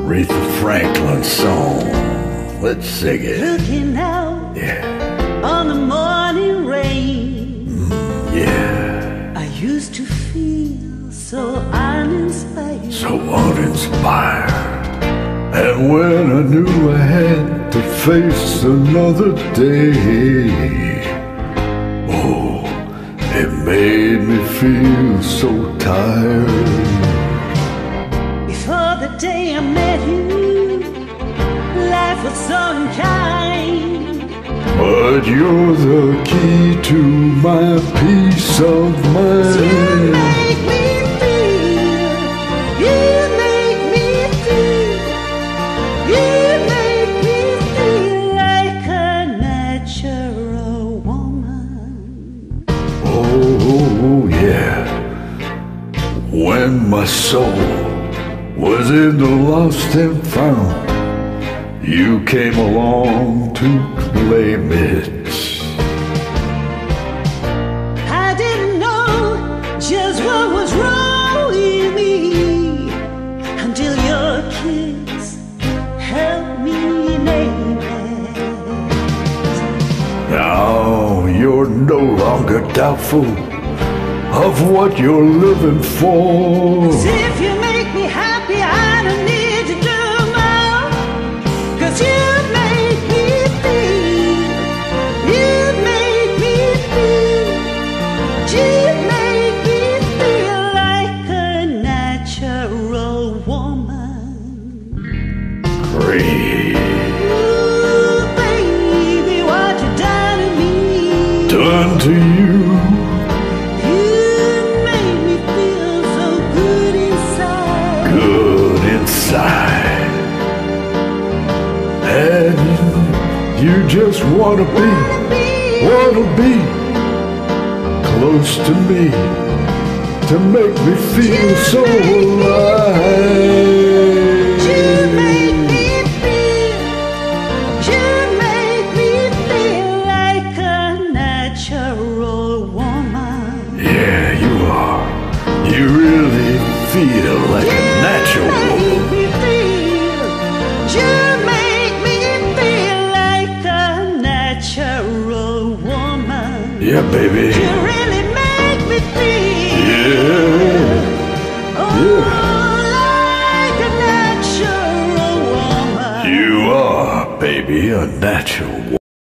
Aretha Franklin song. Let's sing it. Looking out on the morning rain. Yeah. I used to feel so uninspired. So uninspired. And when I knew I had to face another day, oh, it made me feel so tired. Before the day I met you, life was so unkind. But you're the key to my peace of mind. You make me feel, you make me feel, you make me feel like a natural woman. Oh yeah. When my soul was in the lost and found, you came along to claim it. I didn't know just what was wrong with me until your kiss helped me name it. Now you're no longer doubtful of what you're living for. 'Cause if you make me happy, I don't need to do more. 'Cause you make me feel, you make me feel, you make me feel like a natural woman. Great. Ooh, baby, what you done to me. Done to you. And you just wanna be close to me, to make me feel so alive. You make me feel like a natural woman. Yeah, you are. You really feel like a natural woman. You make me feel like a natural woman. Yeah, baby. You really make me feel. Yeah. Oh, like a natural woman. You are, baby, a natural woman.